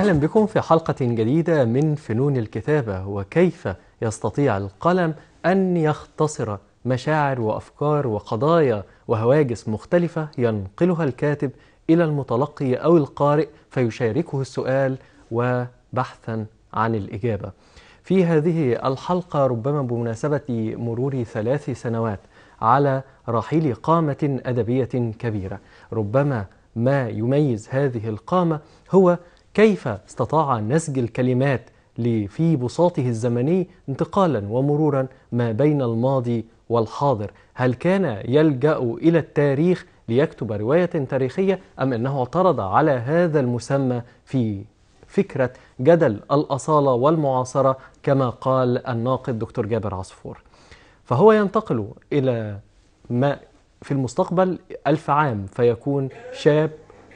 أهلا بكم في حلقة جديدة من فنون الكتابة، وكيف يستطيع القلم أن يختصر مشاعر وأفكار وقضايا وهواجس مختلفة ينقلها الكاتب إلى المتلقي أو القارئ فيشاركه السؤال وبحثا عن الإجابة. في هذه الحلقة ربما بمناسبة مرور 3 سنوات على رحيل قامة أدبية كبيرة، ربما ما يميز هذه القامة هو كيف استطاع نسج الكلمات في بساطه الزمني انتقالا ومرورا ما بين الماضي والحاضر. هل كان يلجأ إلى التاريخ ليكتب رواية تاريخية، أم أنه اعترض على هذا المسمى في فكرة جدل الأصالة والمعاصرة كما قال الناقد دكتور جابر عصفور؟ فهو ينتقل إلى ما في المستقبل 1000 عام فيكون شاب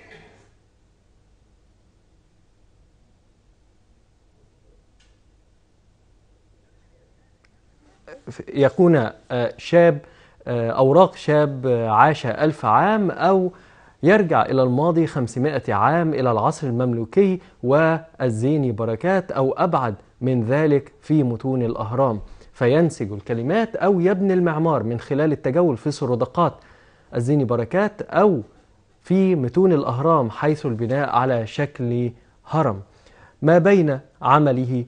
أوراق شاب عاش 1000 عام، أو يرجع إلى الماضي 500 عام إلى العصر المملوكي والزيني بركات، أو أبعد من ذلك في متون الأهرام، فينسج الكلمات أو يبني المعمار من خلال التجول في سردقات الزيني بركات أو في متون الأهرام حيث البناء على شكل هرم. ما بين عمله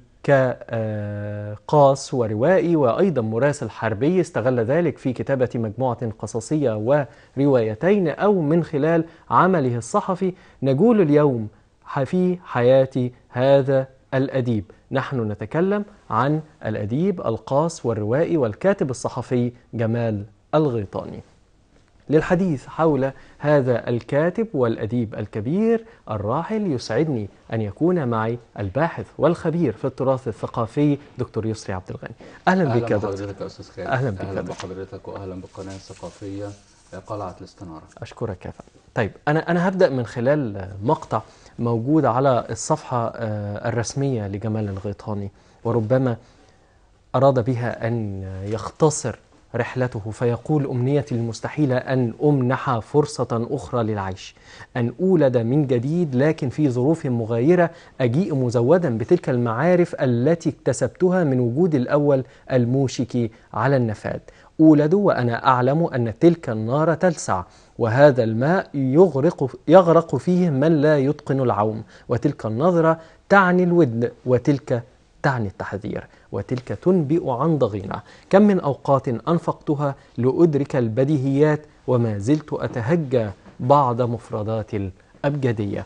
كقاص وروائي وأيضا مراسل حربي استغل ذلك في كتابة مجموعة قصصية وروايتين، أو من خلال عمله الصحفي. نجول اليوم في حياة هذا الأديب. نحن نتكلم عن الأديب القاص والروائي والكاتب الصحفي جمال الغيطاني. للحديث حول هذا الكاتب والأديب الكبير الراحل يسعدني أن يكون معي الباحث والخبير في التراث الثقافي دكتور يسري عبد الغني. أهلا بك يا دكتور. بحضرتك يا أستاذ خالد. أهلا بك أهلا بحضرتك وأهلا بالقناة الثقافية قلعة الاستنارة. أشكرك يا فندم. طيب أنا هبدأ من خلال مقطع موجود على الصفحة الرسمية لجمال الغيطاني، وربما أراد بها أن يختصر رحلته، فيقول: أمنيتي المستحيلة أن أمنح فرصة أخرى للعيش، أن أولد من جديد لكن في ظروف مغايرة، أجيء مزودا بتلك المعارف التي اكتسبتها من وجود الأول الموشك على النفاد. أولد وأنا أعلم أن تلك النار تلسع، وهذا الماء يغرق فيه من لا يتقن العوم، وتلك النظرة تعني الودن، وتلك تعني التحذير، وتلك تنبئ عن ضغينة. كم من أوقات أنفقتها لأدرك البديهيات وما زلت أتهجى بعض مفردات الأبجدية.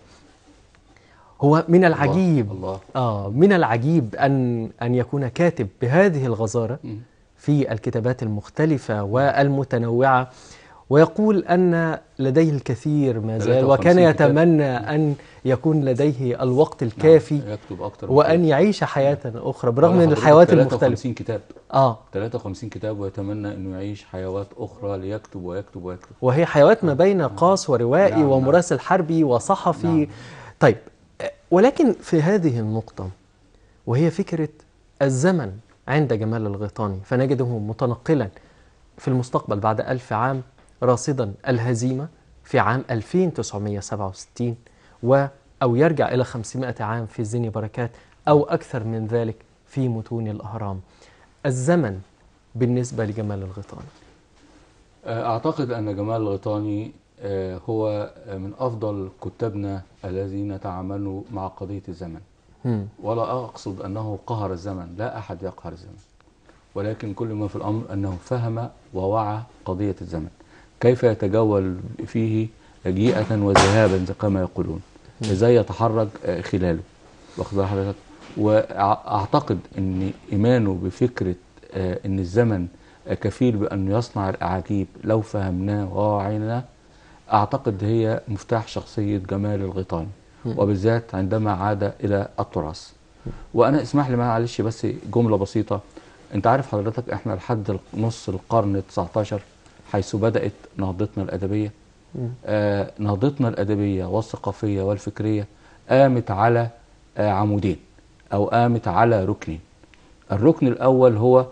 هو من العجيب من العجيب أن يكون كاتب بهذه الغزارة في الكتابات المختلفة والمتنوعة، ويقول أن لديه الكثير ما زال، وكان يتمنى أن يكون لديه الوقت الكافي يكتب أكتر وأن يعيش حياة أخرى برغم من الحيوات المختلفة. 53 كتاب 53 كتاب، ويتمنى أنه يعيش حيوات أخرى ليكتب ويكتب ويكتب، وهي حيوات ما بين قاص وروائي ومراسل حربي وصحفي. طيب، ولكن في هذه النقطة وهي فكرة الزمن عند جمال الغيطاني، فنجده متنقلا في المستقبل بعد 1000 عام، راصدا الهزيمة في عام 2967 أو يرجع إلى 500 عام في الزيني بركات، أو أكثر من ذلك في متون الأهرام. الزمن بالنسبة لجمال الغيطاني، أعتقد أن جمال الغيطاني هو من أفضل كتابنا الذين تعاملوا مع قضية الزمن. ولا أقصد أنه قهر الزمن، لا أحد يقهر الزمن، ولكن كل ما في الأمر أنه فهم ووعى قضية الزمن، كيف يتجول فيه جيئة وذهابا كما يقولون، ازاي يتحرك خلاله، واخد حضرتك. وأعتقد أن إيمانه بفكرة أن الزمن كفيل بأن يصنع الأعاجيب لو فهمناه ووعيناه، أعتقد هي مفتاح شخصية جمال الغيطاني، وبالذات عندما عاد إلى التراث. وأنا اسمح لي معلش بس جملة بسيطة. أنت عارف حضرتك إحنا لحد نص القرن 19 حيث بدأت نهضتنا الأدبية، نهضتنا الأدبية والثقافية والفكرية قامت على عمودين، أو قامت على ركنين. الركن الأول هو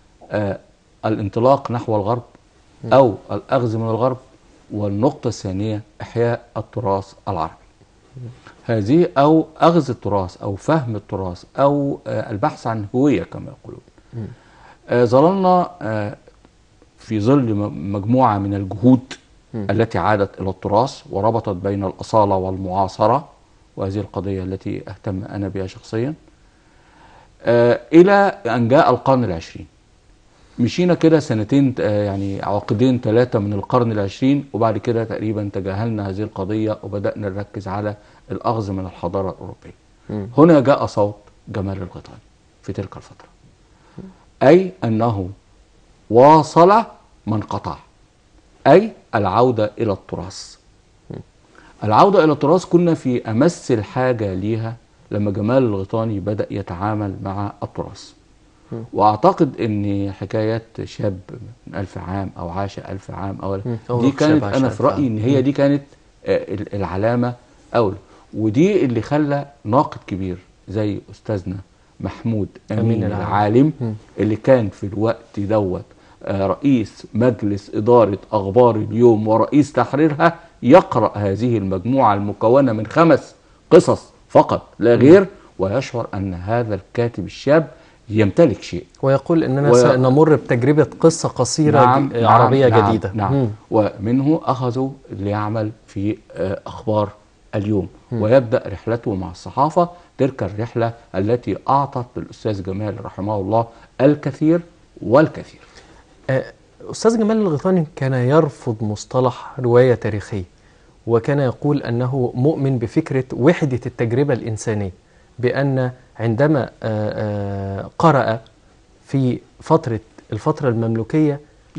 الانطلاق نحو الغرب أو الأخذ من الغرب، والنقطة الثانية إحياء التراث العربي. هذه أو أخذ التراث أو فهم التراث أو البحث عن هوية كما يقولون. ظللنا في ظل مجموعة من الجهود التي عادت إلى التراث وربطت بين الأصالة والمعاصرة، وهذه القضية التي أهتم أنا بها شخصيا، إلى أن جاء القرن العشرين. مشينا كده سنتين يعني عقدين 3 من القرن العشرين، وبعد كده تقريبا تجاهلنا هذه القضية وبدأنا نركز على الأخذ من الحضارة الأوروبية. هنا جاء صوت جمال الغيطاني في تلك الفترة، أي أنه واصل من قطع، أي العودة إلى التراث. العودة إلى التراث كنا في أمس الحاجة ليها لما جمال الغيطاني بدأ يتعامل مع التراث. وأعتقد أن حكايات شاب من 1000 عام أو عاش 1000 عام دي كانت، أنا في رأيي أن هي دي كانت العلامة أولى، ودي اللي خلى ناقد كبير زي أستاذنا محمود أمين العالم اللي كان في الوقت دوت رئيس مجلس إدارة أخبار اليوم ورئيس تحريرها يقرأ هذه المجموعة المكونة من 5 قصص فقط لا غير، ويشعر أن هذا الكاتب الشاب يمتلك شيء، ويقول أننا سنمر بتجربة قصة قصيرة عربية جديدة. نعم. ومنه أخذوا ليعمل في أخبار اليوم ويبدأ رحلته مع الصحافة، تلك الرحلة التي أعطت للأستاذ جمال رحمه الله الكثير والكثير. أستاذ جمال الغيطاني كان يرفض مصطلح رواية تاريخية، وكان يقول أنه مؤمن بفكرة وحدة التجربة الإنسانية، بأن عندما قرأ في الفترة المملوكية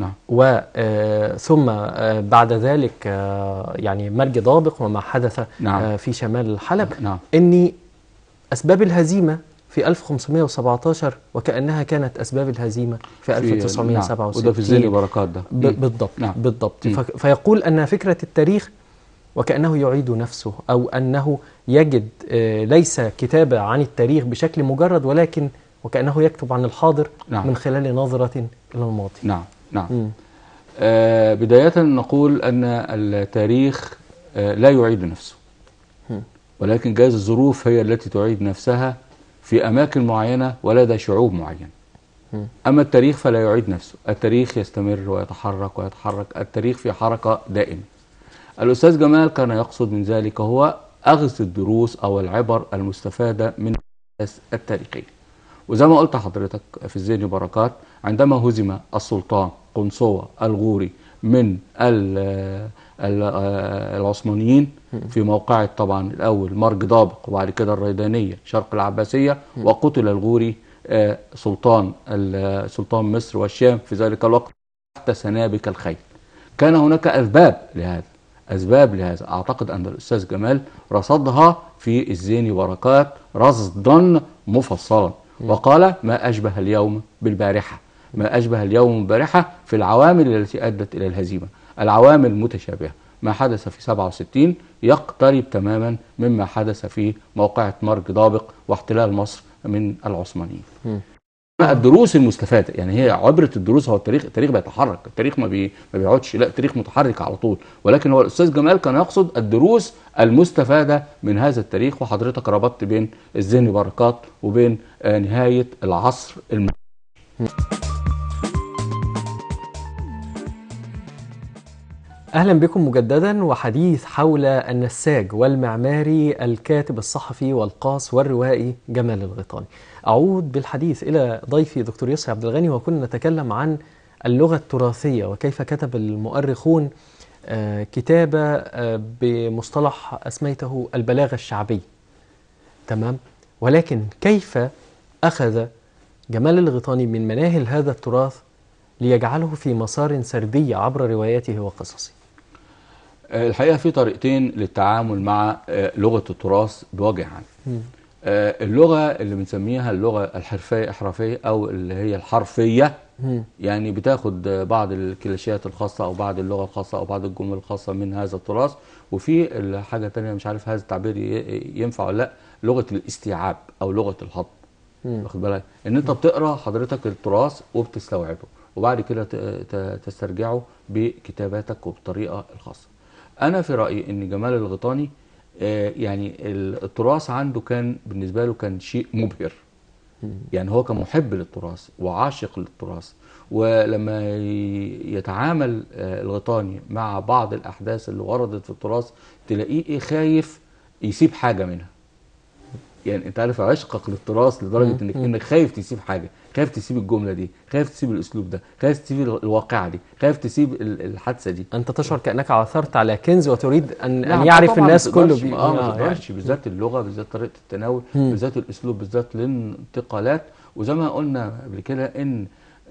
وثم بعد ذلك يعني مرج ضابق وما حدث في شمال حلب، أن أسباب الهزيمة في 1517 وكأنها كانت أسباب الهزيمة في 1967. وده في الزيني بركات ده. بالضبط. بالضبط. فيقول أن فكرة التاريخ وكأنه يعيد نفسه، أو أنه يجد ليس كتابة عن التاريخ بشكل مجرد، ولكن وكأنه يكتب عن الحاضر من خلال نظرة إلى الماضي. نعم. بداية نقول أن التاريخ لا يعيد نفسه، ولكن جايز الظروف هي التي تعيد نفسها في أماكن معينة ولدى شعوب معينة. أما التاريخ فلا يعيد نفسه، التاريخ يستمر ويتحرك، التاريخ في حركة دائمة. الأستاذ جمال كان يقصد من ذلك هو أخذ الدروس أو العبر المستفادة من الأحداث التاريخية. وزي ما قلت حضرتك في الزيني بركات، عندما هزم السلطان قنصوة الغوري من العثمانيين في موقعة طبعا الأول مرج ضابق وبعد كده الريدانية شرق العباسية، وقتل الغوري سلطان مصر والشام في ذلك الوقت تحت سنابك الخيل. كان هناك أسباب لهذا أعتقد أن الأستاذ جمال رصدها في الزيني بركات رصدا مفصلا، وقال ما أشبه اليوم بالبارحة، ما أشبه اليوم بالبارحة في العوامل التي أدت إلى الهزيمة، العوامل متشابهة. ما حدث في 67 يقترب تماما مما حدث في موقعة مرج ضابق واحتلال مصر من العثمانيين. الدروس المستفادة، يعني هي عبرة الدروس، هو التاريخ بيتحرك، التاريخ ما بيقعدش، لا التاريخ متحرك على طول، ولكن هو الأستاذ جمال كان يقصد الدروس المستفادة من هذا التاريخ. وحضرتك ربطت بين الزيني بركات وبين نهاية العصر أهلا بكم مجددا، وحديث حول النساج والمعماري الكاتب الصحفي والقاص والروائي جمال الغيطاني. أعود بالحديث إلى ضيفي دكتور يسري عبد الغني، وكنا نتكلم عن اللغة التراثية وكيف كتب المؤرخون كتابة بمصطلح أسميته البلاغة الشعبية. تمام. ولكن كيف أخذ جمال الغيطاني من مناهل هذا التراث ليجعله في مسار سردي عبر رواياته وقصصه؟ الحقيقة في طريقتين للتعامل مع لغة التراث بوجه عام. اللغة اللي بنسميها اللغة الحرفية أو اللي هي الحرفية، يعني بتاخد بعض الكلاشيات الخاصة أو بعض اللغة الخاصة أو بعض الجمل الخاصة من هذا التراث. وفي الحاجة التانية مش عارف هذا التعبير ينفع ولا لا، لغة الاستيعاب أو لغة الهضم. واخد بالك إن أنت بتقرأ حضرتك التراث وبتستوعبه وبعد كده تسترجعه بكتاباتك وبالطريقة الخاصة. أنا في رأيي إن جمال الغيطاني يعني التراث عنده كان بالنسبة له كان شيء مبهر. يعني هو كان محب للتراث وعاشق للتراث، ولما يتعامل الغيطاني مع بعض الأحداث اللي وردت في التراث تلاقيه خايف يسيب حاجة منها. يعني انت عارف عشقك للتراث لدرجة انك خايف تسيب حاجة، خايف تسيب الجملة دي، خايف تسيب الاسلوب ده، خايف تسيب الواقعة دي، خايف تسيب الحادثة دي. انت تشعر كانك عثرت على كنز وتريد ان نعم، ان يعرف طبعاً الناس كله ما تقدرش بالذات اللغة، بالذات طريقة التناول، بالذات الاسلوب، بالذات الانتقالات. وزي ما قلنا قبل كده ان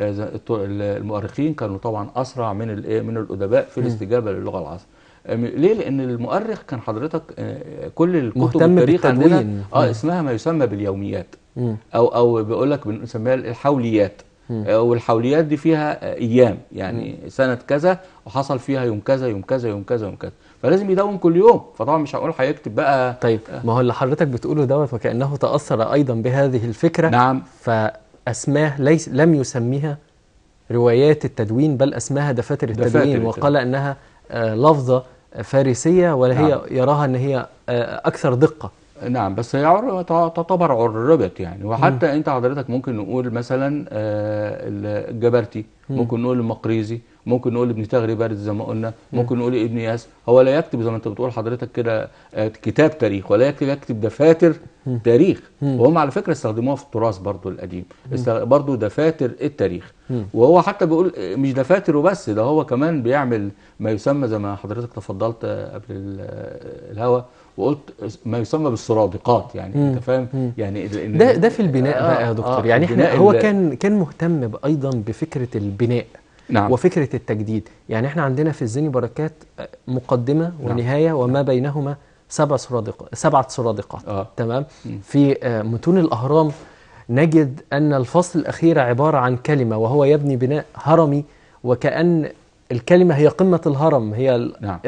المؤرخين كانوا طبعا اسرع من الادباء في الاستجابة للغة العصر. ليه؟ لان المؤرخ كان حضرتك كل الكتب التاريخ عندنا اسمها ما يسمى باليوميات، او بيقول لك بنسميها الحوليات. والحوليات دي فيها ايام، يعني سنه كذا وحصل فيها يوم كذا يوم كذا يوم كذا يوم كذا، فلازم يدون كل يوم. فطبعا مش هقول هيكتب بقى. طيب ما هو اللي حضرتك بتقوله دوت وكانه تاثر ايضا بهذه الفكره. نعم. فاسماه لم يسميها روايات التدوين، بل اسماها دفاتر التدوين، وقال انها لفظة فارسية، ولا هي يراها ان هي اكثر دقة. نعم، بس هي تعتبر عربت يعني. وحتى انت حضرتك ممكن نقول مثلا الجبرتي، ممكن نقول المقريزي، ممكن نقول ابن تغري بارد زي ما قلنا، ممكن نقول ابن ياس. هو لا يكتب زي ما انت بتقول حضرتك كده كتاب تاريخ، ولا يكتب دفاتر تاريخ. وهم على فكرة استخدموها في التراث برضو القديم، برضو دفاتر التاريخ. وهو حتى بيقول مش دفاتر وبس، ده هو كمان بيعمل ما يسمى زي ما حضرتك تفضلت قبل الهوا وقلت ما يسمى بالسرادقات. يعني انت فاهم يعني ده في البناء بقى يا دكتور. يعني احنا هو كان مهتم ايضا بفكرة البناء. نعم. وفكرة التجديد. يعني احنا عندنا في الزيني بركات مقدمة ونهاية وما بينهما 7 سرادقات. تمام. في متون الأهرام نجد أن الفصل الأخير عبارة عن كلمة، وهو يبني بناء هرمي، وكأن الكلمة هي قمة الهرم، هي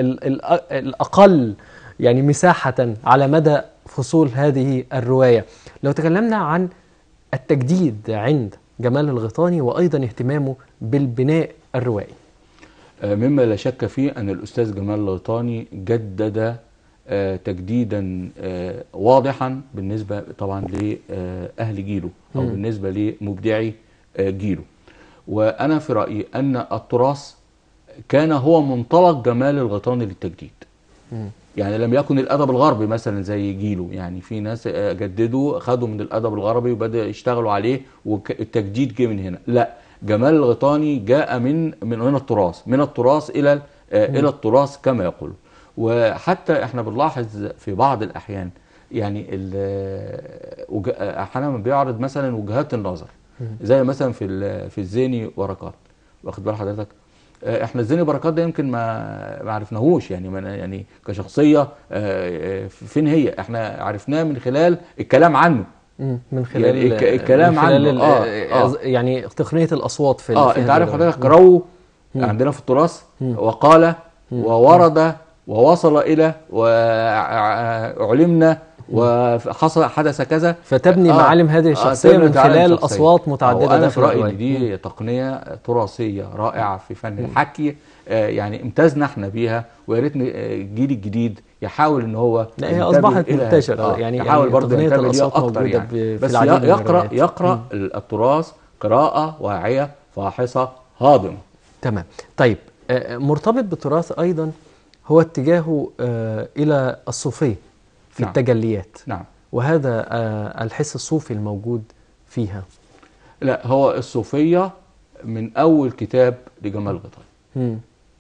الأقل يعني مساحة على مدى فصول هذه الرواية. لو تكلمنا عن التجديد عند جمال الغيطاني وأيضا اهتمامه بالبناء الروائي، مما لا شك فيه أن الأستاذ جمال الغيطاني جدد تجديدا واضحا بالنسبة طبعا لأهل جيله، أو بالنسبة لمبدعي جيله. وأنا في رأيي أن التراث كان هو منطلق جمال الغيطاني للتجديد. يعني لم يكن الأدب الغربي مثلا زي جيله، يعني في ناس جددوا خدوا من الأدب الغربي وبدأوا يشتغلوا عليه والتجديد جه من هنا. لا، جمال الغيطاني جاء من التراث، من التراث إلى التراث كما يقول. وحتى احنا بنلاحظ في بعض الأحيان يعني أحيانا بيعرض مثلا وجهات النظر، زي مثلا في الزيني بركات. واخد بال حضرتك؟ احنا الزيني بركات ده يمكن ما عرفناهوش يعني كشخصيه فين هي. احنا عرفناه من خلال الكلام عنه، من خلال يعني الكلام عنه. يعني تقنيه الاصوات في انت عارف حضرتك رو عندنا في التراث وقال وورد ووصل الى وعلمنا وحصل حدث كذا، فتبني معالم هذه الشخصيه من خلال اصوات متعدده. انا في رايي ان دي تقنيه تراثيه رائعه في فن الحكي، يعني امتازنا احنا بيها، ويا ريت الجيل الجديد يحاول ان هو لا هي اصبحت منتشره. يعني يحاول برضه ينتبه ليها اكتر يعني بس يقرا التراث قراءه واعيه فاحصه هاضمه. تمام. طيب مرتبط بالتراث ايضا هو اتجاهه الى الصوفيه في التجليات. نعم. وهذا الحس الصوفي الموجود فيها. لا، هو الصوفية من أول كتاب لجمال الغيطاني.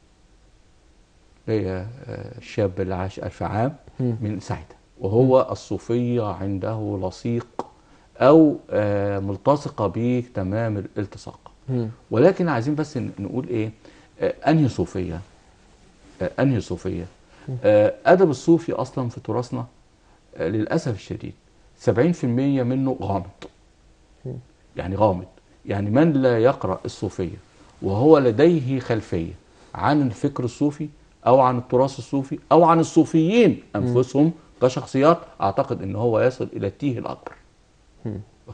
هي الشاب اللي عاش 1000 عام من ساعتها، وهو الصوفية عنده لصيق أو ملتصقة به تمام الالتصاق. ولكن عايزين بس نقول إيه أنهي صوفية؟ أنهي صوفية؟ أدب الصوفي أصلا في تراثنا للأسف الشديد 70% منه غامض. يعني غامض، يعني من لا يقرأ الصوفية وهو لديه خلفية عن الفكر الصوفي أو عن التراث الصوفي أو عن الصوفيين أنفسهم كشخصيات، أعتقد أن هو يصل إلى التيه الأكبر. واخد بالك؟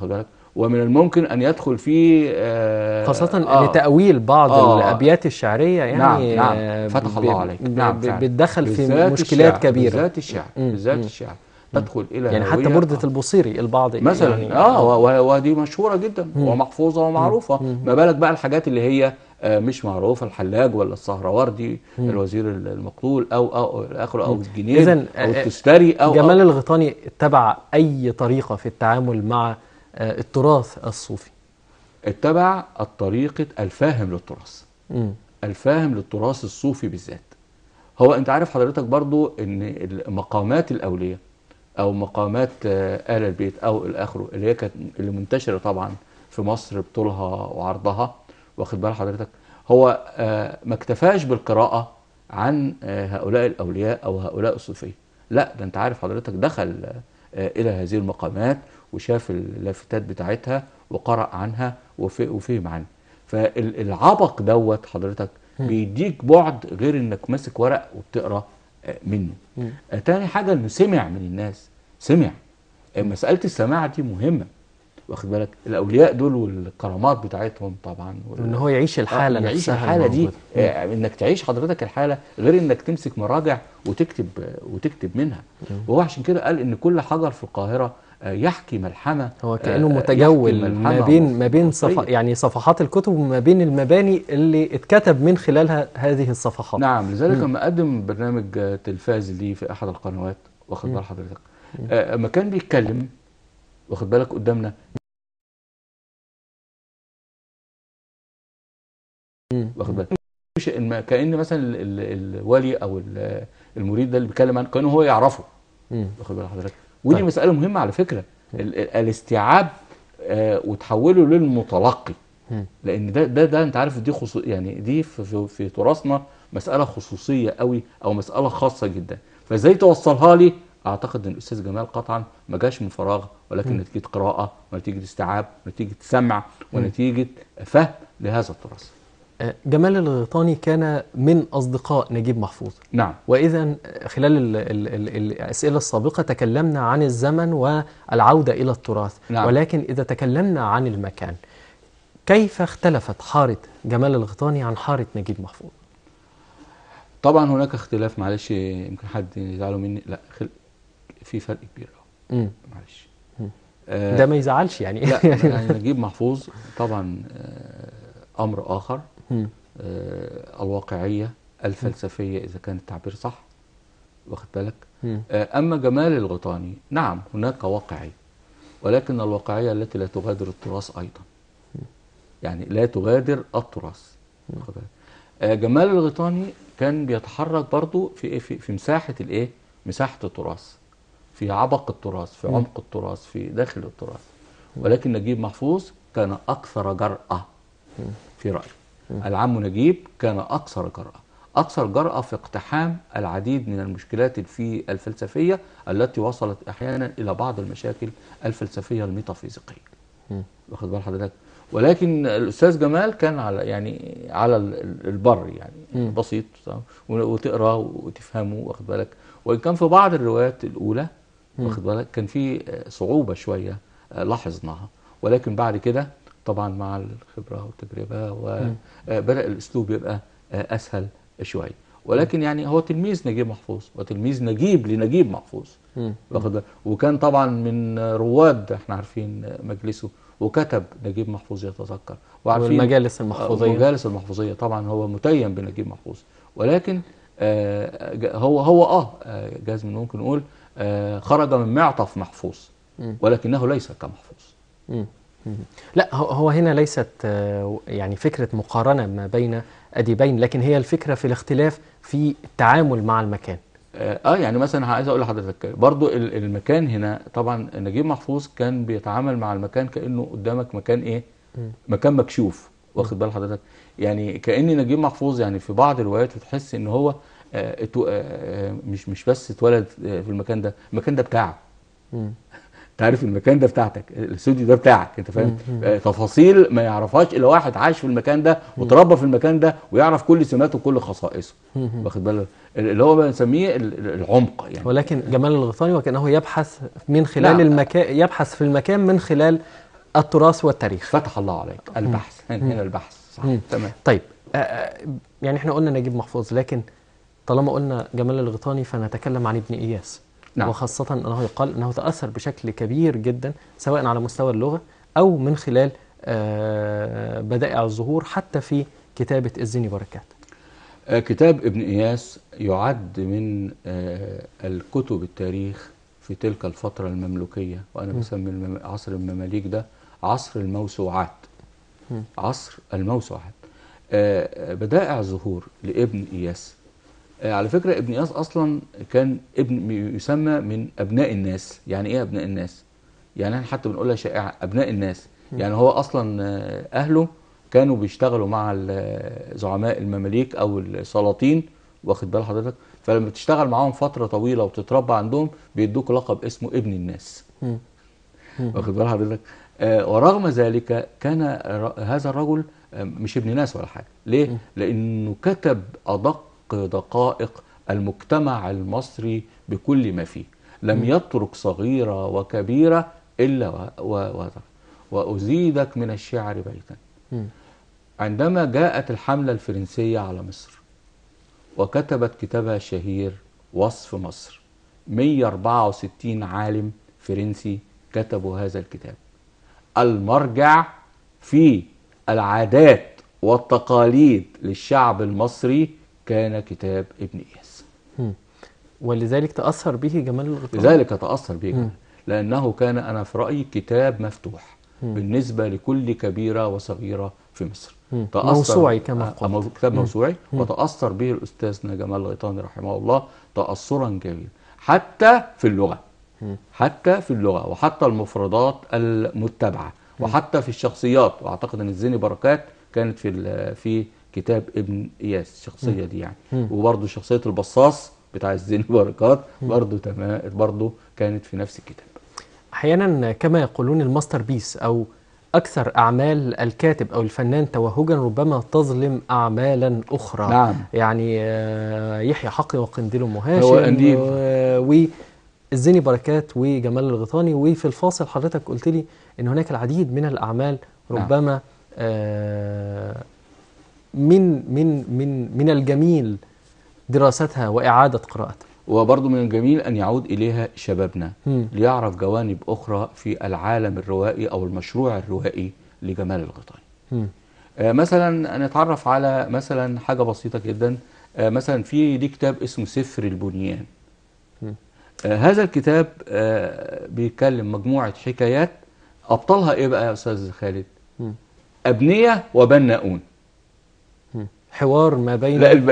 ومن الممكن أن يدخل فيه خاصة لتأويل بعض الأبيات الشعرية يعني. نعم فتح الله عليك. نعم فعلا. بتدخل في مشكلات كبيرة. بالذات الشعر تدخل إلى يعني حتى بردة البوصيري البعض مثلا يعني ودي مشهورة جدا ومحفوظة ومعروفة. ما بالك بقى الحاجات اللي هي مش معروفة، الحلاج ولا السهروردي الوزير المقتول أو الآخر أو الجنيد أو التستري أو جمال الغيطاني اتبع أي طريقة في التعامل مع التراث الصوفي؟ اتبع الطريقة الفاهم للتراث. الفاهم للتراث الصوفي بالذات. هو انت عارف حضرتك برضو ان مقامات الأولياء او مقامات آل البيت او الاخر اللي هي كانت اللي منتشرة طبعا في مصر بطولها وعرضها، واخد بال حضرتك، هو ما اكتفاش بالقراءة عن هؤلاء الأولياء او هؤلاء الصوفية. لا، ده انت عارف حضرتك دخل الى هذه المقامات وشاف اللافتات بتاعتها وقرأ عنها وفهم عنها. فالعبق دوت حضرتك بيديك بعد غير انك ماسك ورق وبتقرا منه. تاني حاجه انه سمع من الناس، سمع. مساله السماع دي مهمه، واخد بالك. الاولياء دول والكرامات بتاعتهم طبعا ان هو يعيش الحاله يعيش الحاله دي. انك تعيش حضرتك الحاله غير انك تمسك مراجع وتكتب منها. وهو عشان كده قال ان كل حجر في القاهره يحكي ملحمه. هو كانه متجول ما بين يعني صفحات الكتب وما بين المباني اللي اتكتب من خلالها هذه الصفحات. نعم، لذلك لما قدم برنامج تلفازي ليه في احد القنوات، واخد بال حضرتك، اما كان بيتكلم واخد بالك قدامنا واخد بالك كأن مثلا الولي او المريد ده اللي بيتكلم عنه كانه هو يعرفه، واخد بال حضرتك. ودي مسألة مهمة على فكرة، الاستيعاب وتحوله للمتلقي. لان ده انت عارف دي يعني دي في تراثنا مسألة خصوصية قوي او مسألة خاصة جدا. فازاي توصلها لي؟ اعتقد ان الاستاذ جمال قطعا ما جاش من فراغ، ولكن نتيجة قراءة ونتيجة استيعاب ونتيجة سمع ونتيجة فهم لهذا التراث. جمال الغيطاني كان من أصدقاء نجيب محفوظ. نعم. وإذا خلال الأسئلة السابقة تكلمنا عن الزمن والعودة إلى التراث. نعم. ولكن إذا تكلمنا عن المكان، كيف اختلفت حارة جمال الغيطاني عن حارة نجيب محفوظ؟ طبعا هناك اختلاف، معلش يمكن حد يزعله مني، لا في فرق كبير قوي. معلش ده ما يزعلش يعني. لا يعني نجيب محفوظ طبعا أمر آخر. الواقعية الفلسفية إذا كان التعبير صح، واخد بالك. أما جمال الغيطاني نعم هناك واقعية، ولكن الواقعية التي لا تغادر التراث أيضا، يعني لا تغادر التراث، واخد بالك. جمال الغيطاني كان بيتحرك برضو في مساحة الإيه؟ مساحة التراث، في عبق التراث، في عمق التراث، في داخل التراث. ولكن نجيب محفوظ كان أكثر جرأة في رأيي. العم نجيب كان أكثر جرأة في اقتحام العديد من المشكلات في الفلسفية التي وصلت أحيانا إلى بعض المشاكل الفلسفية الميتافيزيقية، واخد بال حضرتك. ولكن الأستاذ جمال كان على البر يعني بسيط، وتقرأ وتفهمه، واخد بالك. وإن كان في بعض الروايات الأولى، واخد بالك، كان في صعوبة شوية لاحظناها، ولكن بعد كده طبعا مع الخبرة والتجربة وبدأ الأسلوب يبقى أسهل شوية. ولكن يعني هو تلميذ نجيب محفوظ وتلميذ نجيب لنجيب محفوظ، واخد. وكان طبعا من رواد احنا عارفين مجلسه، وكتب نجيب محفوظ يتذكر، وعارفين والمجالس المحفوظية. المجالس المحفوظية طبعا هو متيم بنجيب محفوظ. ولكن هو جاز من ممكن نقول خرج من معطف محفوظ، ولكنه ليس كمحفوظ. لا، هو هنا ليست يعني فكرة مقارنة ما بين أديبين، لكن هي الفكرة في الاختلاف في التعامل مع المكان. يعني مثلا عايز اقول لحضرتك برضو المكان هنا طبعا نجيب محفوظ كان بيتعامل مع المكان كأنه قدامك مكان ايه؟ مكان مكشوف، واخد بال حضرتك. يعني كأن نجيب محفوظ يعني في بعض الروايات بتحس ان هو مش بس اتولد في المكان ده، المكان ده بتاعه. انت عارف المكان ده بتاعتك، الاستوديو ده بتاعك، انت فاهم. تفاصيل ما يعرفهاش الا واحد عايش في المكان ده وتربى في المكان ده ويعرف كل سماته وكل خصائصه، واخد بالك، اللي هو بنسميه العمق يعني. ولكن جمال الغيطاني وكأنه يبحث من خلال المكان، يبحث في المكان من خلال التراث والتاريخ. فتح الله عليك. البحث هنا البحث صح. تمام. طيب يعني احنا قلنا نجيب محفوظ، لكن طالما قلنا جمال الغيطاني فنتكلم عن ابن إياس. نعم. وخاصة أنه يقال أنه تأثر بشكل كبير جدا سواء على مستوى اللغة أو من خلال بدائع الظهور حتى في كتابة الزيني بركات. كتاب ابن إياس يعد من الكتب التاريخ في تلك الفترة المملوكية، وأنا بسمي عصر المماليك ده عصر الموسوعات. عصر الموسوعات. بدائع الظهور لابن إياس. على فكرة ابن إياس أصلا كان ابن يسمى من أبناء الناس. يعني إيه أبناء الناس؟ يعني احنا حتى بنقولها شائعة أبناء الناس. يعني هو أصلا أهله كانوا بيشتغلوا مع زعماء المماليك أو السلاطين، واخد بال حضرتك؟ فلما تشتغل معاهم فترة طويلة وتتربى عندهم بيدوك لقب اسمه ابن الناس. واخد بال حضرتك؟ ورغم ذلك كان هذا الرجل مش ابن ناس ولا حاجة. ليه؟ لأنه كتب أدق دقائق المجتمع المصري بكل ما فيه. لم يترك صغيرة وكبيرة إلا وأزيدك من الشعر بيتا. عندما جاءت الحملة الفرنسية على مصر وكتبت كتابها الشهير وصف مصر، 164 عالم فرنسي كتبوا هذا الكتاب. المرجع في العادات والتقاليد للشعب المصري كان كتاب ابن إياس. ولذلك تأثر به جمال الغيطاني. لذلك تأثر به جمال، لأنه كان أنا في رأيي كتاب مفتوح بالنسبة لكل كبيرة وصغيرة في مصر. موسوعي كما قلت. كتاب موسوعي. وتأثر به الأستاذنا جمال الغيطاني رحمه الله تأثرا كبيرا حتى في اللغة. حتى في اللغة وحتى المفردات المتبعة وحتى في الشخصيات. وأعتقد أن الزيني بركات كانت في كتاب ابن إياس الشخصية دي يعني. وبرضه شخصية البصاص بتاع الزيني بركات برضه كانت في نفس الكتاب. أحيانا كما يقولون الماستر بيس أو أكثر أعمال الكاتب أو الفنان توهجا ربما تظلم أعمالا أخرى. نعم. يعني يحيى حقي وقنديل أم هاشم والزيني بركات وجمال الغيطاني. وفي الفاصل حضرتك قلت لي أن هناك العديد من الأعمال ربما من الجميل دراستها وإعادة قراءتها. وبرضه من الجميل أن يعود إليها شبابنا ليعرف جوانب أخرى في العالم الروائي أو المشروع الروائي لجمال الغيطاني. مثلا نتعرف على مثلا حاجة بسيطة جدا. مثلا في ليه كتاب اسمه سفر البنيان. هذا الكتاب بيتكلم مجموعة حكايات أبطلها إيه بقى يا أستاذ خالد؟ أبنية وبناؤون. حوار ما بين لا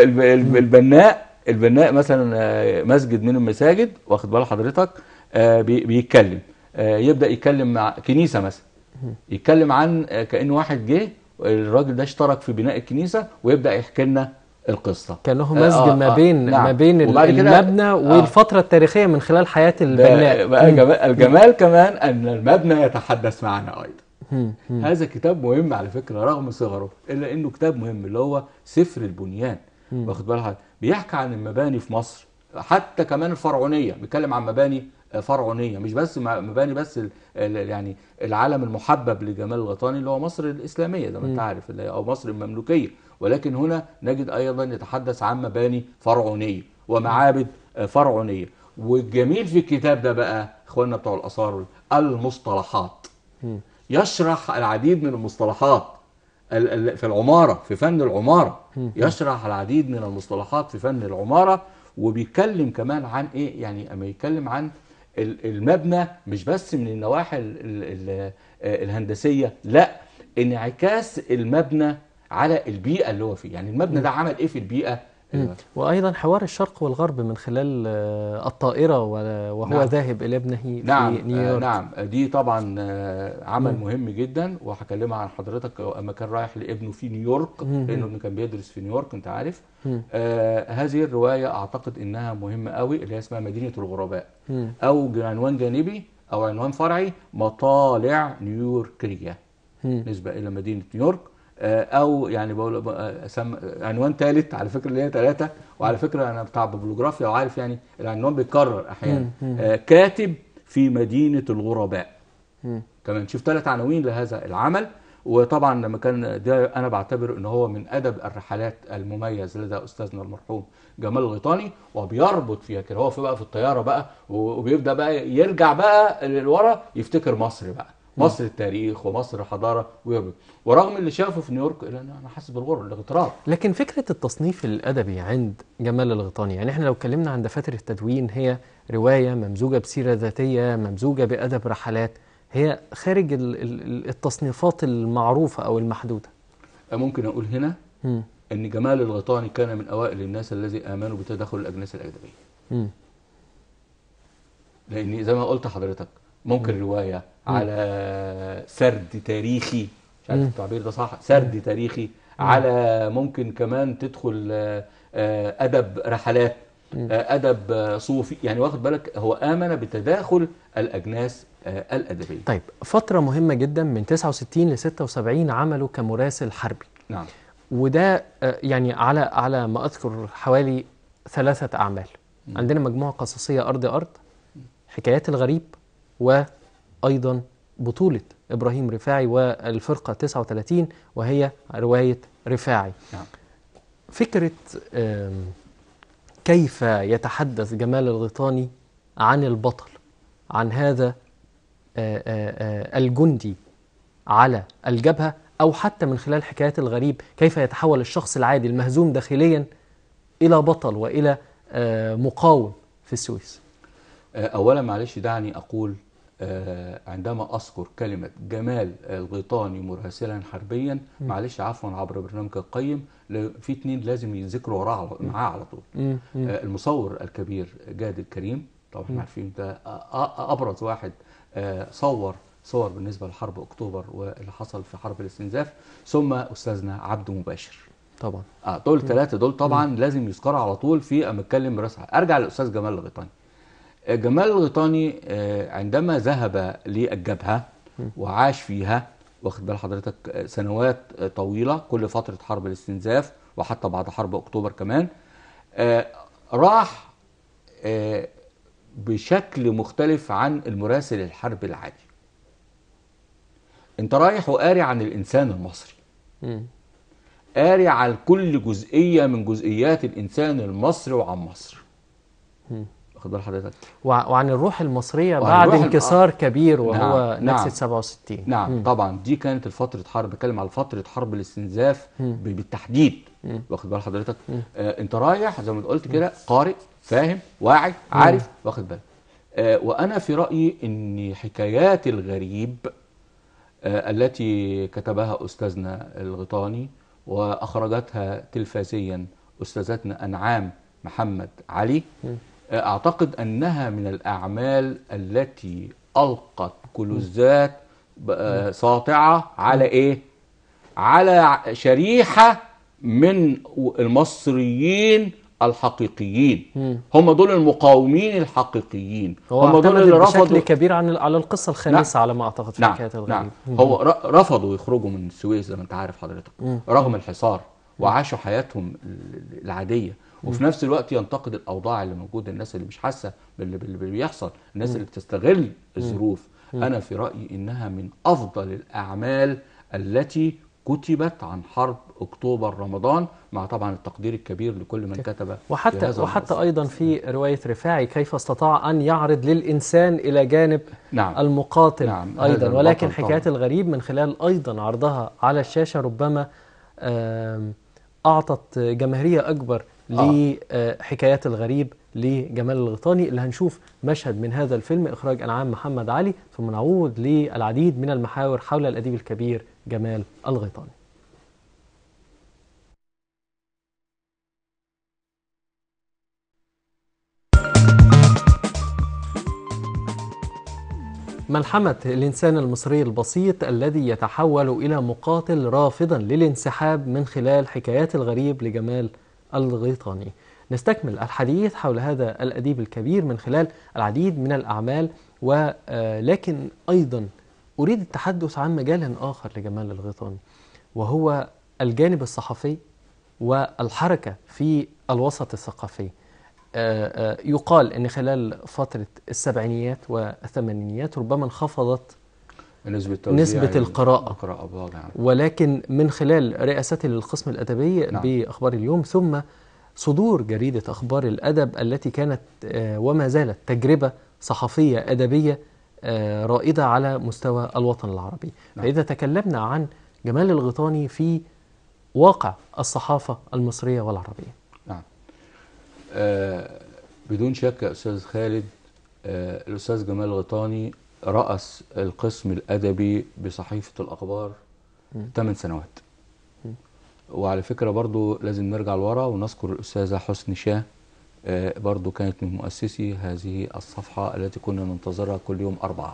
البناء مثلا مسجد من المساجد، واخد بال حضرتك؟ بيتكلم، يبدأ يتكلم مع كنيسة مثلا، يتكلم عن كأنه واحد جه الراجل ده اشترك في بناء الكنيسة ويبدأ يحكي لنا القصة كأنه مسجد ما بين المبنى والفترة التاريخية من خلال حياة البناء. الجمال كمان أن المبنى يتحدث معنا أيضا. هذا كتاب مهم على فكرة رغم صغره، إلا إنه كتاب مهم اللي هو سفر البنيان. واخد بالك؟ بيحكي عن المباني في مصر، حتى كمان الفرعونية، بيتكلم عن مباني فرعونية، مش بس مباني بس يعني العالم المحبب لجمال الغيطاني اللي هو مصر الإسلامية زي ما أنت عارف أو مصر المملوكية، ولكن هنا نجد أيضا يتحدث عن مباني فرعونية ومعابد فرعونية. والجميل في الكتاب ده بقى إخواننا بتوع الآثار المصطلحات. يشرح العديد من المصطلحات في العمارة، في فن العمارة. يشرح العديد من المصطلحات في فن العمارة، وبيتكلم كمان عن ايه يعني اما يتكلم عن المبنى مش بس من النواحي الهندسية، لا، انعكاس المبنى على البيئة اللي هو فيه. يعني المبنى ده عمل ايه في البيئة. وأيضا حوار الشرق والغرب من خلال الطائرة وهو ذاهب إلى ابنه في نيويورك. نعم، دي طبعا عمل مهم جدا، وهكلمها عن حضرتك أما كان رايح لابنه في نيويورك، لأنه ابنه كان بيدرس في نيويورك أنت عارف. هذه الرواية أعتقد إنها مهمة قوي، اللي هي اسمها مدينة الغرباء، أو عنوان جانبي أو عنوان فرعي مطالع نيويوركية نسبة إلى مدينة نيويورك، او يعني بقول عنوان ثالث على فكره اللي هي 3. وعلى فكره انا بتاع ببلوجرافيا وعارف يعني العنوان بيتكرر احيانا. كاتب في مدينه الغرباء. تمام. شوف 3 عناوين لهذا العمل. وطبعا لما كان ده انا بعتبر ان هو من ادب الرحلات المميز لدى استاذنا المرحوم جمال الغيطاني، وبيربط فيها كده. هو بقى في الطياره بقى وبيبدا بقى يرجع بقى لورا، يفتكر مصر بقى، مصر التاريخ ومصر الحضاره ويربط. ورغم اللي شافه في نيويورك انا حاسس الاغتراب. لكن فكرة التصنيف الأدبي عند جمال الغيطاني، يعني احنا لو اتكلمنا عن دفاتر التدوين، هي رواية ممزوجة بسيرة ذاتية ممزوجة بأدب رحلات، هي خارج التصنيفات المعروفة أو المحدودة. ممكن اقول هنا مم. ان جمال الغيطاني كان من اوائل الناس الذي امنوا بتدخل الاجناس الادبيه. مم. لان زي ما قلت لحضرتك، ممكن روايه على سرد تاريخي، مش عارف التعبير ده صح، سرد تاريخي، على ممكن كمان تدخل ادب رحلات، ادب صوفي، يعني واخد بالك، هو امن بتداخل الاجناس الادبيه. طيب، فترة مهمة جدا من 69 ل 76 عمله كمراسل حربي. نعم. وده يعني على ما أذكر حوالي 3 أعمال. عندنا مجموعة قصصية أرض أرض، حكايات الغريب، وأيضا بطولة إبراهيم رفاعي والفرقة 39 وهي رواية رفاعي. نعم. فكرة كيف يتحدث جمال الغيطاني عن البطل، عن هذا الجندي على الجبهة، أو حتى من خلال حكايات الغريب كيف يتحول الشخص العادي المهزوم داخليا إلى بطل وإلى مقاوم في السويس. أولا معلش دعني أقول، عندما أذكر كلمة جمال الغيطاني مراسلا حربيا، معلش عفوا عبر برنامج القيم، في 2 لازم يذكروا معاه على طول. المصور الكبير جاد الكريم، طبعا احنا عارفين ده أبرز واحد صور بالنسبة لحرب أكتوبر واللي حصل في حرب الاستنزاف، ثم أستاذنا عبده مباشر. طبعا دول 3 دول طبعا لازم يذكروا على طول في أما أتكلم رسالة. أرجع للأستاذ جمال الغيطاني. جمال الغيطاني عندما ذهب للجبهة وعاش فيها، واخد بال حضرتك، سنوات طويلة، كل فترة حرب الاستنزاف وحتى بعد حرب أكتوبر كمان، راح بشكل مختلف عن المراسل الحربي العادي. انت رايح وقاري عن الإنسان المصري، قاري عن كل جزئية من جزئيات الإنسان المصري وعن مصر، واخد بال حضرتك، وعن الروح المصرية بعد انكسار كبير وهو نكسة 67. نعم. طبعا دي كانت فترة حرب، بتكلم على فترة حرب الاستنزاف بالتحديد، واخد بال حضرتك. انت رايح زي ما قلت كده، قارئ فاهم واعي عارف، واخد بالك. وانا في رأيي ان حكايات الغريب التي كتبها أستاذنا الغيطاني وأخرجتها تلفزيا أستاذتنا أنعام محمد علي، أعتقد أنها من الأعمال التي ألقت كلوزات ساطعة على إيه؟ على شريحة من المصريين الحقيقيين. هم دول المقاومين الحقيقيين، هم دول اللي رفضوا بشكل كبير على القصة الخامسة. على ما أعتقد في حكاية الغريب. هو رفضوا يخرجوا من السويس زي ما أنت عارف حضرتك، رغم الحصار، وعاشوا حياتهم العادية، وفي نفس الوقت ينتقد الأوضاع اللي موجودة، الناس اللي مش حاسة باللي بيحصل، الناس اللي بتستغل الظروف. أنا في رأيي إنها من أفضل الأعمال التي كتبت عن حرب أكتوبر رمضان، مع طبعا التقدير الكبير لكل من كتب. وحتى أيضا في رواية رفاعي كيف استطاع أن يعرض للإنسان إلى جانب المقاتل أيضا. ولكن حكايات الغريب من خلال أيضا عرضها على الشاشة ربما أعطت جماهيرية أكبر لحكايات الغريب لجمال الغيطاني، اللي هنشوف مشهد من هذا الفيلم إخراج أنعام محمد علي، ثم نعود للعديد من المحاور حول الأديب الكبير جمال الغيطاني. ملحمة الإنسان المصري البسيط الذي يتحول إلى مقاتل رافضا للانسحاب من خلال حكايات الغريب لجمال الغيطاني. نستكمل الحديث حول هذا الأديب الكبير من خلال العديد من الأعمال، ولكن أيضا أريد التحدث عن مجال آخر لجمال الغيطاني، وهو الجانب الصحفي والحركة في الوسط الثقافي. يقال أن خلال فترة السبعينيات والثمانينيات ربما انخفضت نسبة توزيع نسبة القراءة بوضع عام. ولكن من خلال رئاستي للقسم الأدبي نعم. بأخبار اليوم، ثم صدور جريدة أخبار الأدب التي كانت وما زالت تجربة صحفية أدبية رائدة على مستوى الوطن العربي. نعم. فإذا تكلمنا عن جمال الغيطاني في واقع الصحافة المصرية والعربية. نعم. بدون شك يا أستاذ خالد، الأستاذ جمال الغيطاني رأس القسم الأدبي بصحيفة الأخبار 8 سنوات. وعلى فكرة برضو لازم نرجع لورا ونذكر الأستاذة حسن شاه، برضو كانت من مؤسسي هذه الصفحة التي كنا ننتظرها كل يوم 4.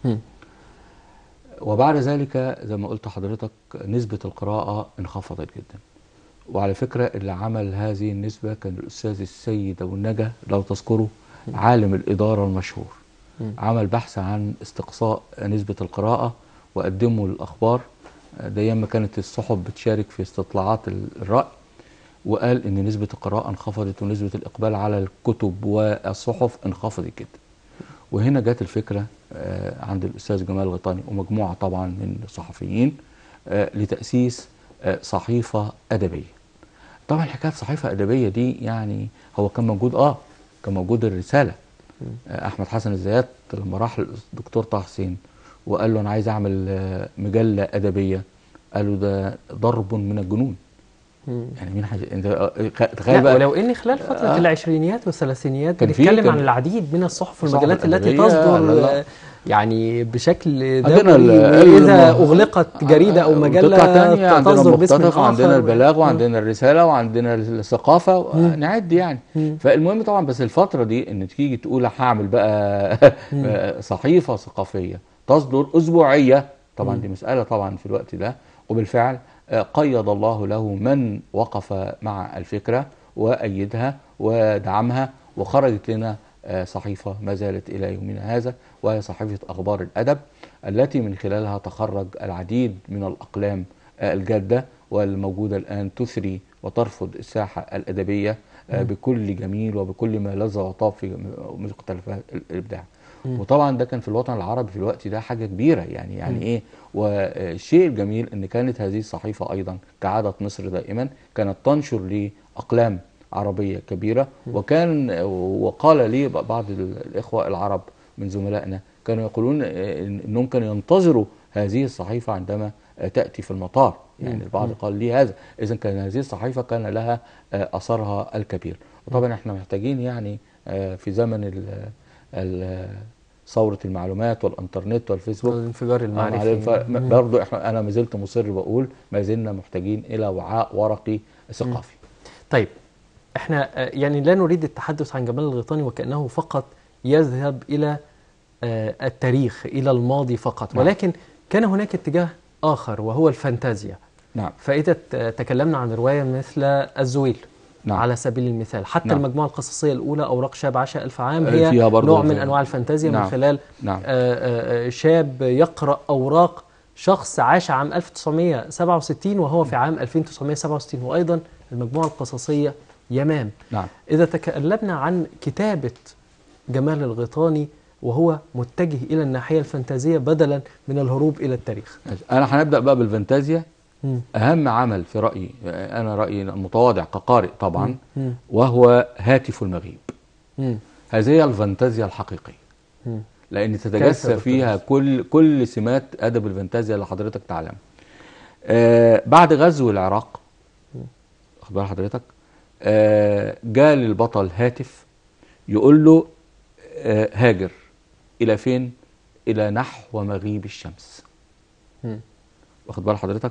وبعد ذلك زي ما قلت حضرتك نسبة القراءة انخفضت جدا. وعلى فكرة اللي عمل هذه النسبة كان الأستاذ السيد أبو النجا لو تذكره، عالم الإدارة المشهور، عمل بحث عن استقصاء نسبة القراءة وقدمه للأخبار، ده أيام ما كانت الصحف بتشارك في استطلاعات الرأي، وقال إن نسبة القراءة انخفضت ونسبة الإقبال على الكتب والصحف انخفضت جدا. وهنا جت الفكرة عند الأستاذ جمال الغيطاني ومجموعة طبعا من الصحفيين لتأسيس صحيفة أدبية. طبعا حكاية صحيفة أدبية دي يعني هو كان موجود كان موجود الرسالة. أحمد حسن الزيات لما راح للدكتور طه حسين وقال له أنا عايز أعمل مجلة أدبية، قال له ده ضرب من الجنون. يعني مين انت تخيل بقى. ولو ان خلال فتره العشرينيات والثلاثينيات بنتكلم عن العديد من الصحف والمجلات التي تصدر يعني بشكل دوري، اذا اغلقت جريده او مجله تصدر باسم اخر. عندنا البلاغ وعندنا الرساله وعندنا الثقافه نعد يعني. فالمهم طبعا بس الفتره دي ان تيجي تقول هعمل بقى صحيفه ثقافيه تصدر اسبوعيه، طبعا دي مساله طبعا في الوقت ده. وبالفعل قيد الله له من وقف مع الفكرة وأيدها ودعمها، وخرجت لنا صحيفة ما زالت إلى يومنا هذا، وهي صحيفة أخبار الأدب التي من خلالها تخرج العديد من الأقلام الجادة والموجودة الآن تثري وترفض الساحة الأدبية بكل جميل وبكل ما لذ وطاب في مختلف الإبداع. وطبعا ده كان في الوطن العربي في الوقت ده حاجة كبيرة يعني ايه. والشيء الجميل ان كانت هذه الصحيفة ايضا كعادة مصر دائما كانت تنشر لأقلام عربية كبيرة. وقال لي بعض الإخوة العرب من زملائنا كانوا يقولون انهم كانوا ينتظروا هذه الصحيفة عندما تأتي في المطار. يعني البعض قال لي هذا. إذا كان هذه الصحيفة كان لها أثرها الكبير. وطبعا احنا محتاجين يعني في زمن ثورة المعلومات والانترنت والفيسبوك الانفجار المعرفي برضو انا ما زلت مصر بقول ما زلنا محتاجين الى وعاء ورقي ثقافي. طيب احنا يعني لا نريد التحدث عن جمال الغيطاني وكأنه فقط يذهب الى التاريخ الى الماضي فقط. نعم. ولكن كان هناك اتجاه اخر وهو الفانتازيا. نعم. فاذا تكلمنا عن رواية مثل الزويل. نعم. على سبيل المثال حتى نعم. المجموعة القصصية الأولى أوراق شاب عاش ألف عام هي نوع من أنواع الفانتازيا. نعم. من خلال نعم. شاب يقرأ أوراق شخص عاش عام 1967 وهو في عام 2967. وأيضا المجموعة القصصية يمام. نعم. إذا تكلمنا عن كتابة جمال الغيطاني وهو متجه إلى الناحية الفانتازية بدلا من الهروب إلى التاريخ. أنا هنبدأ بقى بالفانتازيا. أهم عمل في رأيي، أنا رأيي المتواضع كقارئ طبعا، وهو هاتف المغيب. هذه هي الفانتازيا الحقيقية، لأن تتجسى فيها كل سمات أدب الفانتازيا اللي حضرتك تعلم. بعد غزو العراق أخبار حضرتك جاء للبطل هاتف يقول له هاجر إلى فين؟ إلى نحو مغيب الشمس. واخد بال حضرتك؟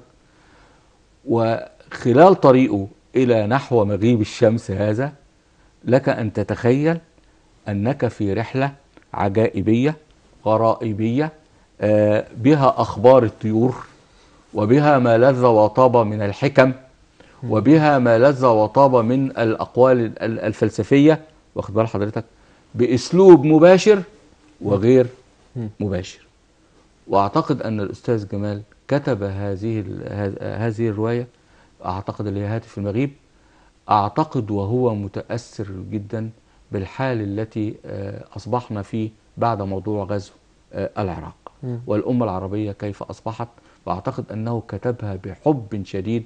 وخلال طريقه إلى نحو مغيب الشمس هذا لك أن تتخيل أنك في رحلة عجائبية غرائبية بها أخبار الطيور، وبها ما لذ وطاب من الحكم، وبها ما لذ وطاب من الأقوال الفلسفية. واخد بال حضرتك؟ بأسلوب مباشر وغير مباشر. وأعتقد أن الأستاذ جمال كتب هذه الرواية، أعتقد اللي هي هاتف المغيب، أعتقد وهو متأثر جدا بالحال التي أصبحنا فيه بعد موضوع غزو العراق. والأمة العربية كيف أصبحت. وأعتقد أنه كتبها بحب شديد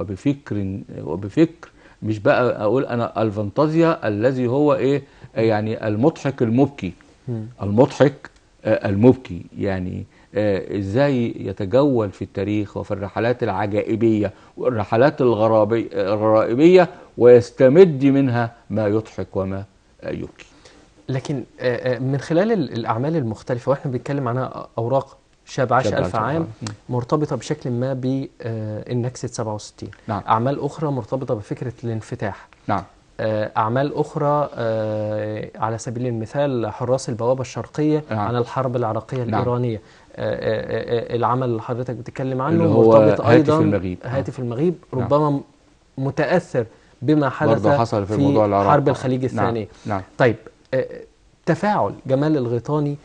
وبفكر مش بقى أقول أنا الفانتازيا الذي هو إيه يعني المضحك المبكي، المضحك المبكي، يعني ازاي يتجول في التاريخ وفي الرحلات العجائبية والرحلات الغرائبية ويستمد منها ما يضحك وما يبكي. لكن من خلال الأعمال المختلفة، وإحنا بنتكلم عنها أوراق شاب عاش ألف عام مرتبطة بشكل ما بالنكسة 67. نعم. أعمال أخرى مرتبطة بفكرة الانفتاح. نعم. أعمال أخرى على سبيل المثال حراس البوابة الشرقية. نعم. عن الحرب العراقية الإيرانية. العمل اللي حضرتك بتتكلم عنه مرتبط أيضا هاتف المغيب، ربما متأثر بما حدث في حرب الخليج الثانية. نعم. طيب تفاعل جمال الغيطاني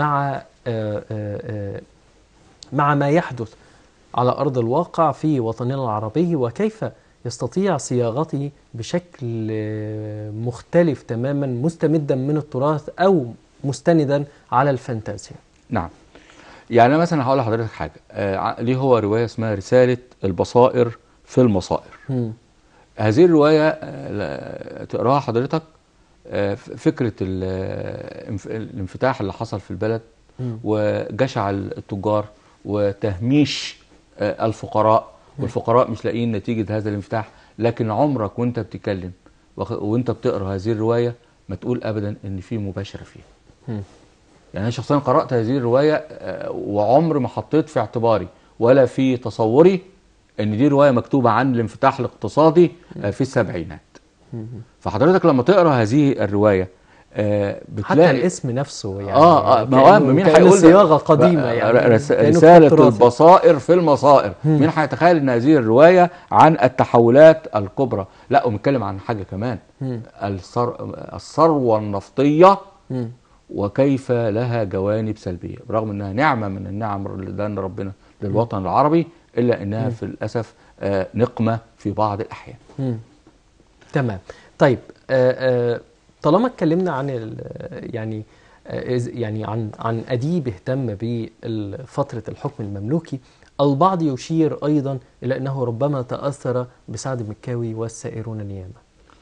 مع ما يحدث على أرض الواقع في وطننا العربي، وكيف يستطيع صياغته بشكل مختلف تماما مستمدا من التراث أو مستندا على الفانتازيا. نعم. يعني مثلا هقول لحضرتك حاجة، ليه هو رواية اسمها رسالة البصائر في المصائر. هذه الرواية تقراها حضرتك، فكرة الانفتاح اللي حصل في البلد وجشع التجار وتهميش الفقراء، والفقراء مش لاقيين نتيجة هذا الانفتاح. لكن عمرك وانت بتتكلم وانت بتقرا هذه الرواية ما تقول ابدا ان في مباشرة فيها. يعني انا شخصيا قرأت هذه الرواية وعمر ما حطيت في اعتباري ولا في تصوري ان دي رواية مكتوبة عن الانفتاح الاقتصادي في السبعينات. فحضرتك لما تقرا هذه الروايه بتلاقي حتى الاسم نفسه يعني مين هيقول صياغه قديمه يعني رساله البصائر في المصائر. مين هيتخيل ان هذه الروايه عن التحولات الكبرى؟ لا، وبنتكلم عن حاجه كمان، الثروه النفطيه وكيف لها جوانب سلبيه، برغم انها نعمه من النعم اللي ادانا ربنا للوطن العربي، الا انها في الاسف نقمه في بعض الاحيان. تمام. طيب طالما اتكلمنا عن يعني عن أديب اهتم بفترة الحكم المملوكي، البعض يشير أيضا إلى أنه ربما تأثر بسعد مكاوي والسائرون الياما.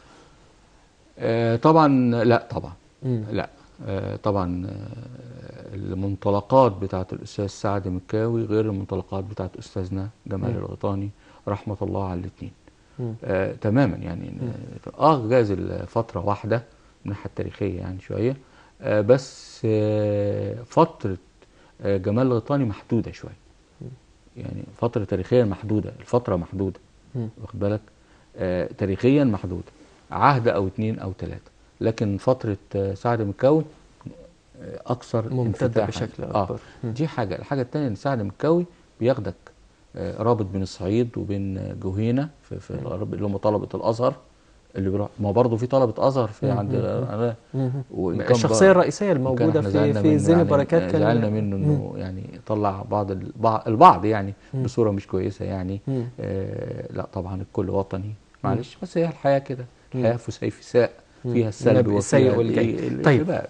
طبعا لا، طبعا لا، طبعا المنطلقات بتاعت الأستاذ سعد مكاوي غير المنطلقات بتاعت أستاذنا جمال الغيطاني رحمة الله على الاثنين. تماما يعني. جاز الفترة واحدة من الناحية التاريخية يعني شوية، بس فترة جمال الغيطاني محدودة شوية، يعني فترة تاريخيا محدودة، الفترة محدودة، واخد بالك، تاريخيا محدودة، عهد أو 2 أو 3. لكن فترة سعد مكاوي أكثر ممتدة بشكل أكبر. دي حاجة. الحاجة الثانية إن سعد مكاوي بياخدك رابط بين الصعيد وبين جهينة في الغرب، اللي هم طلبة الأزهر اللي بيروح. ما برضه في طلبة أزهر في عند الشخصية الرئيسية الموجودة في زين بركات. كان زعلنا منه إنه يعني طلع البعض يعني بصورة مش كويسة يعني. لا طبعا الكل وطني، معلش، بس هي الحياة كده، الحياة فسيفساء فيها السلب والسيء والجيد. طيب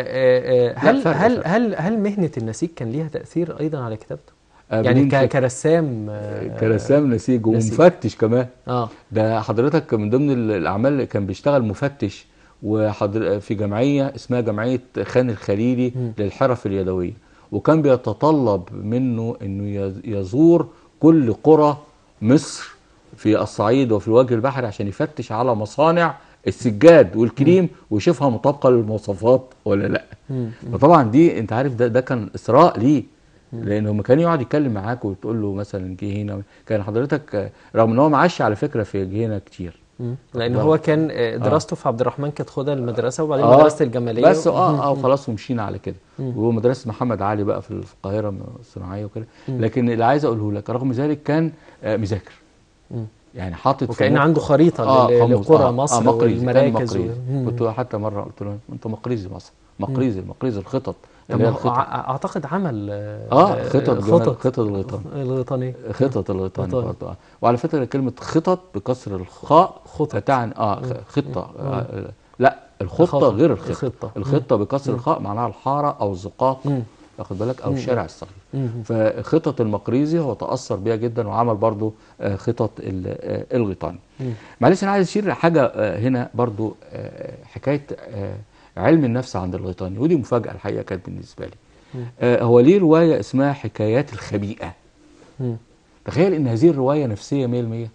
هل مهنة النسيج كان ليها تأثير أيضا على كتابته؟ يعني كرسام نسيج ومفتش كمان. ده حضرتك من ضمن الأعمال اللي كان بيشتغل مفتش في جمعية اسمها جمعية خان الخليلي للحرف اليدوية، وكان بيتطلب منه انه يزور كل قرى مصر في الصعيد وفي الوجه البحري عشان يفتش على مصانع السجاد والكريم ويشوفها مطابقة للمواصفات ولا لا. فطبعا دي انت عارف ده كان إسراء ليه، لانه لما كان يقعد يتكلم معاك وتقول له مثلا جهينه، كان حضرتك رغم ان هو معاش على فكره في جهينه كتير، لان هو كان دراسته في عبد الرحمن كانت خدها المدرسه وبعدين مدرسه الجماليه بس خلاص ومشينا على كده. وهو مدرسه محمد علي بقى في القاهره الصناعيه وكده. لكن اللي عايز اقوله لك رغم ذلك كان مذاكر، يعني حاطط وكأن عنده خريطه لقرى مصر والمراكز. كنت حتى مره قلت له انت مقريزي مصر، مقريزي الخطط. اعتقد عمل خطط الغيطاني برضه. وعلى فكره كلمه خطط بكسر الخاء تعني خطه. لا، الخطه غير الخطه. الخطه بكسر الخاء معناها الحاره او الزقاق واخد بالك، او الشارع الصغير. فخطط المقريزي هو تاثر بيها جدا وعمل برضو خطط الغيطاني. معلش انا عايز اشير حاجه هنا برضو، حكايه علم النفس عند الغيطاني، ودي مفاجاه الحقيقه كانت بالنسبه لي. هو ليه روايه اسمها حكايات الخبيئه. تخيل ان هذه الروايه نفسيه 100%.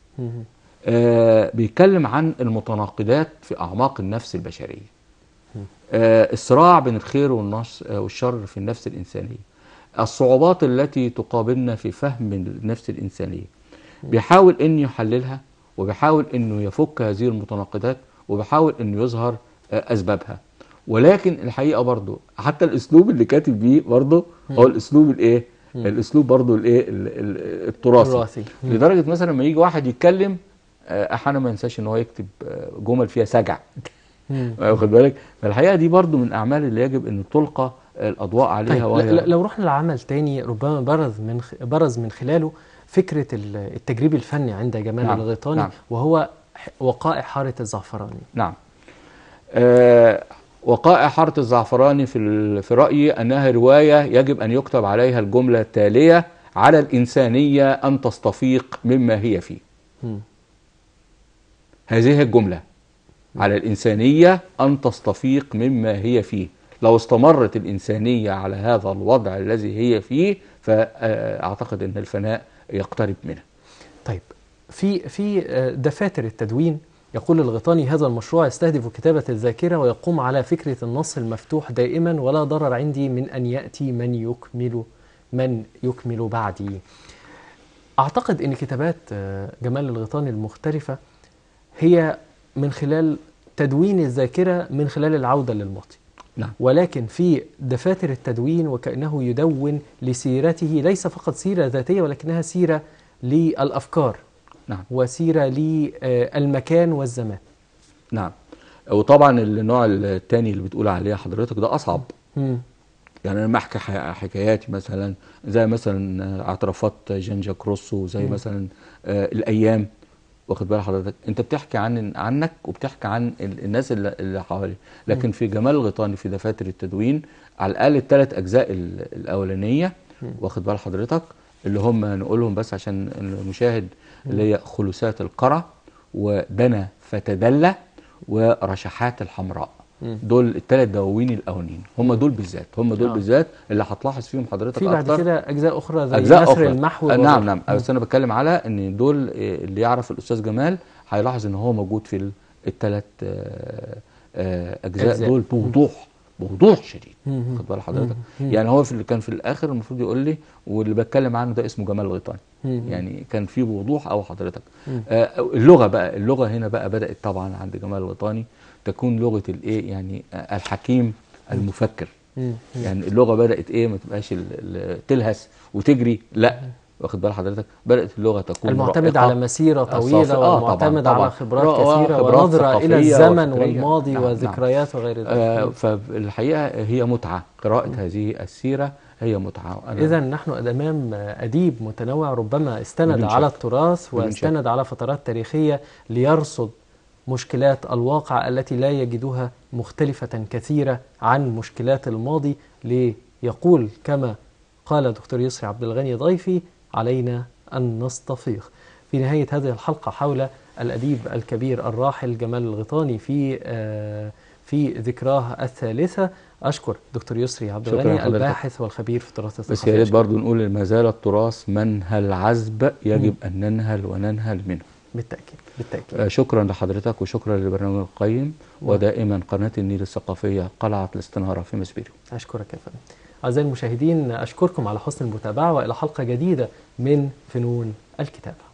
بيتكلم عن المتناقضات في اعماق النفس البشريه، الصراع بين الخير والشر في النفس الانسانيه، الصعوبات التي تقابلنا في فهم النفس الانسانيه. بيحاول انه يحللها، وبيحاول انه يفك هذه المتناقضات، وبيحاول انه يظهر اسبابها. ولكن الحقيقه برضو حتى الاسلوب اللي كاتب بيه برضو هو الاسلوب الايه، الاسلوب برضو الايه التراثي. لدرجه مثلا لما يجي واحد يتكلم احيانا ما ينساش ان هو يكتب جمل فيها سجع. واخد بالك. فالحقيقه دي برضو من الاعمال اللي يجب ان تلقى الاضواء عليها. طيب لو رحنا لعمل تاني ربما برز من خلاله فكره التجريب الفني عند جمال الغيطاني، وهو وقائع حارة الزعفراني. نعم. وقائع حارة الزعفراني في رأيي أنها رواية يجب أن يكتب عليها الجملة التالية: على الإنسانية أن تستفيق مما هي فيه. هذه الجملة، على الإنسانية أن تستفيق مما هي فيه. لو استمرت الإنسانية على هذا الوضع الذي هي فيه، فأعتقد أن الفناء يقترب منه. طيب في دفاتر التدوين يقول الغيطاني: هذا المشروع يستهدف كتابة الذاكرة ويقوم على فكرة النص المفتوح دائما، ولا ضرر عندي من أن يأتي من يكمل بعدي. أعتقد أن كتابات جمال الغيطاني المختلفة هي من خلال تدوين الذاكرة، من خلال العودة للماضي. نعم. ولكن في دفاتر التدوين وكأنه يدون لسيرته، ليس فقط سيرة ذاتية ولكنها سيرة للأفكار. نعم. وسيرة للمكان والزمان. نعم. وطبعا النوع الثاني اللي بتقول عليه حضرتك ده أصعب. يعني أنا ما أحكي حكاياتي مثلا زي مثلا اعترافات جان جاك روسو، زي مثلا الأيام، واخد بال حضرتك، أنت بتحكي عنك وبتحكي عن الناس اللي حواليك. لكن في جمال الغيطاني في دفاتر التدوين على الأقل الثلاث أجزاء الأولانية، واخد بال حضرتك، اللي هم نقولهم بس عشان المشاهد، اللي هي خلوسات القرى، ودنا فتدلى، ورشحات الحمراء. دول الثلاث دواوين الاولانيين، هم دول بالذات اللي هتلاحظ فيهم حضرتك في بعد كده اجزاء اخرى زي أجزاء نثر أخرى. المحو. نعم. بس انا بتكلم على ان دول اللي يعرف الاستاذ جمال هيلاحظ ان هو موجود في الثلاث اجزاء دول بوضوح شديد. خد بال حضرتك. يعني هو اللي كان في الاخر المفروض يقول لي، واللي بتكلم عنه ده اسمه جمال الغيطاني. يعني كان في بوضوح او حضرتك. اللغه هنا بقى بدات طبعا عند جمال الغيطاني تكون لغه الايه، يعني الحكيم المفكر. يعني اللغه بدات ايه، ما تبقاش تلهس وتجري، لا، واخد بال حضرتك، بدات اللغه تكون المعتمد على مسيره طويله، والمعتمد على خبرات كثيره ونظره الى الزمن والماضي وذكريات وغير ذلك. فالحقيقه هي متعه قراءه هذه السيره، هي متعه. اذا نحن امام اديب متنوع، ربما استند على التراث واستند على فترات تاريخيه ليرصد مشكلات الواقع التي لا يجدها مختلفه كثيره عن مشكلات الماضي، ليقول كما قال دكتور يسري عبد الغني ضيفي: علينا أن نستفيق. في نهاية هذه الحلقة حول الأديب الكبير الراحل جمال الغيطاني في ذكراه الثالثة، أشكر دكتور يسري عبد الغني الباحث والخبير في التراث الثقافي. بس يا ريت برضه نقول ما زال التراث منهل عذب يجب أن ننهل وننهل منه. بالتأكيد. شكرا لحضرتك وشكرا لبرنامج القيم، ودائما قناة النيل الثقافية قلعة الاستنارة في مسبيرو. أشكرك يا فندم. أعزائي المشاهدين، أشكركم على حسن المتابعة، وإلى حلقة جديدة من فنون الكتابة.